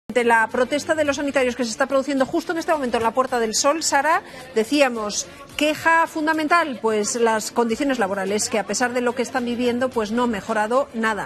De la protesta de los sanitarios que se está produciendo justo en este momento en la Puerta del Sol, Sara, decíamos, queja fundamental, pues las condiciones laborales, que a pesar de lo que están viviendo, pues no han mejorado nada.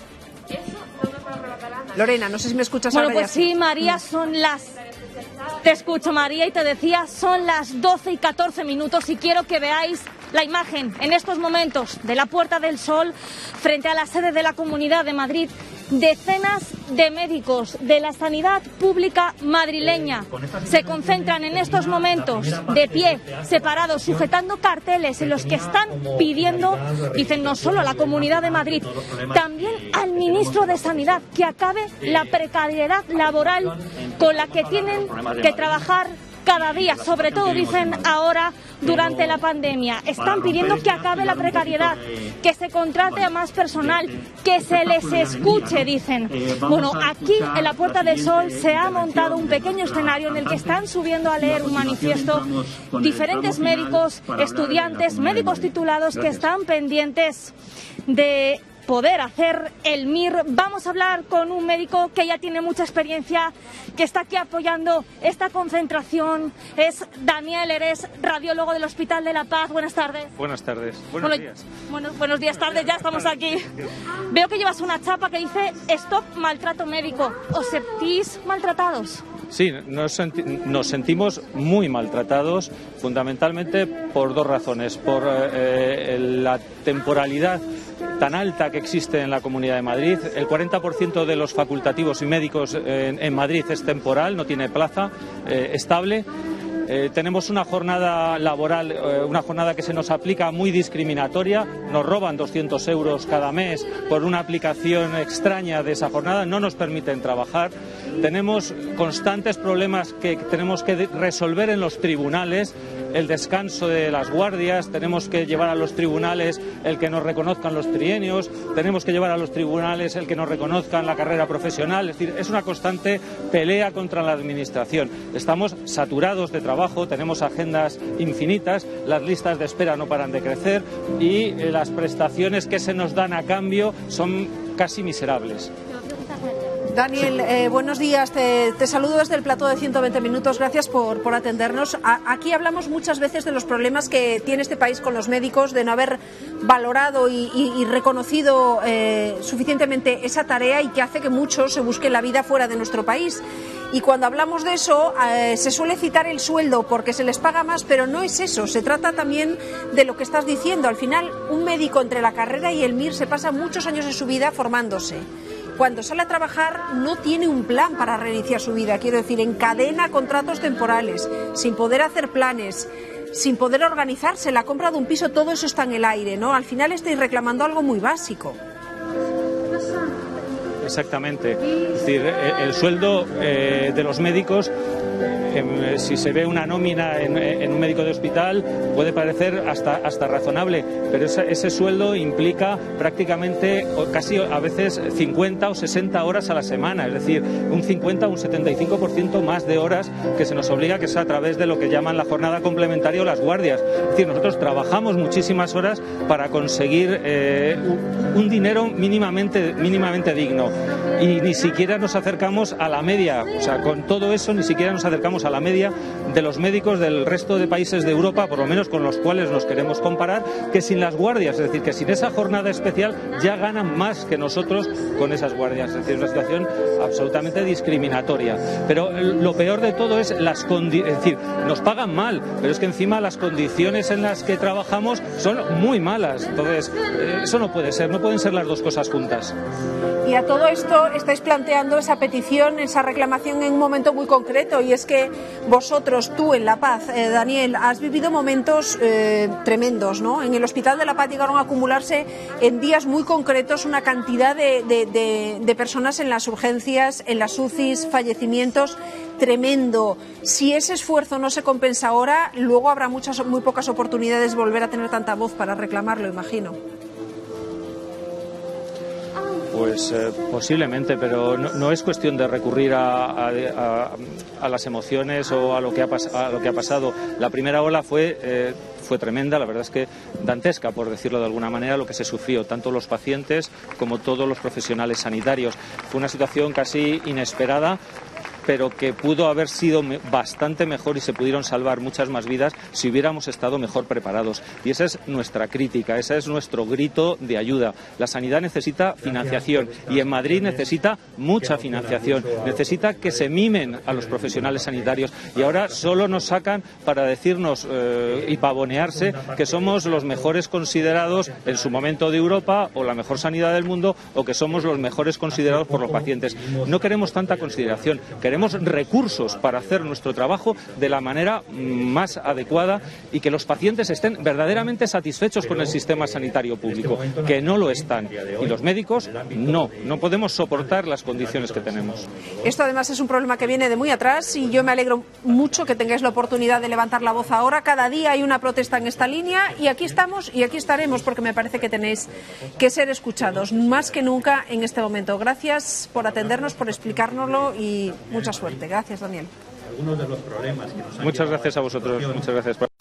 Lorena, no sé si me escuchas ahora. Bueno, pues sí, María, son las... Te escucho, María, y te decía, son las 12:14 y quiero que veáis la imagen en estos momentos de la Puerta del Sol frente a la sede de la Comunidad de Madrid. Decenas de médicos de la sanidad pública madrileña se concentran en estos momentos de pie, separados, sujetando carteles en los que están pidiendo, dicen, no solo a la Comunidad de Madrid, también al ministro de Sanidad, que acabe la precariedad laboral con la que tienen que trabajar cada día, sobre todo, dicen, ahora durante la pandemia. Están pidiendo que acabe la precariedad, que se contrate a más personal, que se les escuche, dicen. Bueno, aquí en la Puerta del Sol se ha montado un pequeño escenario en el que están subiendo a leer un manifiesto diferentes médicos, estudiantes, médicos titulados que están pendientes de poder hacer el MIR. Vamos a hablar con un médico que ya tiene mucha experiencia, que está aquí apoyando esta concentración. Es Daniel, eres radiólogo del Hospital de la Paz. Buenas tardes. Buenas tardes. Buenos días. Buenos días, tardes, ya estamos aquí. Veo que llevas una chapa que dice Stop Maltrato Médico. ¿Os sentís maltratados? Sí, nos sentimos muy maltratados, fundamentalmente por dos razones. Por la temporalidad tan alta que existe en la Comunidad de Madrid. El 40% de los facultativos y médicos en Madrid es temporal, no tiene plaza estable. Tenemos una jornada laboral, una jornada que se nos aplica muy discriminatoria. Nos roban 200 euros cada mes por una aplicación extraña de esa jornada. No nos permiten trabajar. Tenemos constantes problemas que tenemos que resolver en los tribunales. El descanso de las guardias, tenemos que llevar a los tribunales el que nos reconozcan los trienios, tenemos que llevar a los tribunales el que nos reconozcan la carrera profesional. Es decir, es una constante pelea contra la administración. Estamos saturados de trabajo, tenemos agendas infinitas, las listas de espera no paran de crecer y las prestaciones que se nos dan a cambio son casi miserables. Daniel, buenos días. Te saludo desde el plató de 120 minutos. Gracias por atendernos. Aquí hablamos muchas veces de los problemas que tiene este país con los médicos, de no haber valorado y reconocido suficientemente esa tarea y que hace que muchos se busquen la vida fuera de nuestro país. Y cuando hablamos de eso, se suele citar el sueldo porque se les paga más, pero no es eso. Se trata también de lo que estás diciendo. Al final, un médico entre la carrera y el MIR se pasa muchos años de su vida formándose. Cuando sale a trabajar no tiene un plan para reiniciar su vida, quiero decir, encadena contratos temporales, sin poder hacer planes, sin poder organizarse, la compra de un piso, todo eso está en el aire, ¿no? Al final estáis reclamando algo muy básico. Exactamente. Es decir, el sueldo de los médicos, si se ve una nómina en un médico de hospital, puede parecer hasta razonable, pero ese sueldo implica prácticamente, o casi a veces, 50 o 60 horas a la semana, es decir, un 50 o un 75% más de horas que se nos obliga, que es a través de lo que llaman la jornada complementaria o las guardias. Es decir, nosotros trabajamos muchísimas horas para conseguir un dinero mínimamente digno. Y ni siquiera nos acercamos a la media, o sea, con todo eso ni siquiera nos acercamos a la media de los médicos del resto de países de Europa, por lo menos con los cuales nos queremos comparar, que sin las guardias, es decir, que sin esa jornada especial ya ganan más que nosotros con esas guardias. Es decir, una situación absolutamente discriminatoria. Pero lo peor de todo es es decir, nos pagan mal, pero es que encima las condiciones en las que trabajamos son muy malas. Entonces, eso no puede ser, no pueden ser las dos cosas juntas. Y a todo esto estáis planteando esa petición, esa reclamación en un momento muy concreto, y es que vosotros, tú en La Paz, Daniel, has vivido momentos tremendos, ¿no? En el Hospital de La Paz llegaron a acumularse en días muy concretos una cantidad de personas en las urgencias, en las UCIs, fallecimientos, tremendo. Si ese esfuerzo no se compensa ahora, luego habrá muy pocas oportunidades de volver a tener tanta voz para reclamarlo, imagino. Pues posiblemente, pero no es cuestión de recurrir a las emociones o a lo que ha pasado. La primera ola fue tremenda, la verdad es que dantesca, por decirlo de alguna manera, lo que se sufrió, tanto los pacientes como todos los profesionales sanitarios. Fue una situación casi inesperada, pero que pudo haber sido bastante mejor y se pudieron salvar muchas más vidas si hubiéramos estado mejor preparados. Y esa es nuestra crítica, ese es nuestro grito de ayuda. La sanidad necesita financiación y en Madrid necesita mucha financiación, necesita que se mimen a los profesionales sanitarios y ahora solo nos sacan para decirnos y pavonearse que somos los mejores considerados en su momento de Europa o la mejor sanidad del mundo o que somos los mejores considerados por los pacientes. No queremos tanta consideración, queremos recursos para hacer nuestro trabajo de la manera más adecuada y que los pacientes estén verdaderamente satisfechos con el sistema sanitario público, que no lo están. Y los médicos no podemos soportar las condiciones que tenemos. Esto además es un problema que viene de muy atrás y yo me alegro mucho que tengáis la oportunidad de levantar la voz ahora. Cada día hay una protesta en esta línea y aquí estamos y aquí estaremos porque me parece que tenéis que ser escuchados más que nunca en este momento. Gracias por atendernos, por explicárnoslo y mucha suerte. Gracias, Daniel. Muchas gracias a vosotros. Muchas gracias.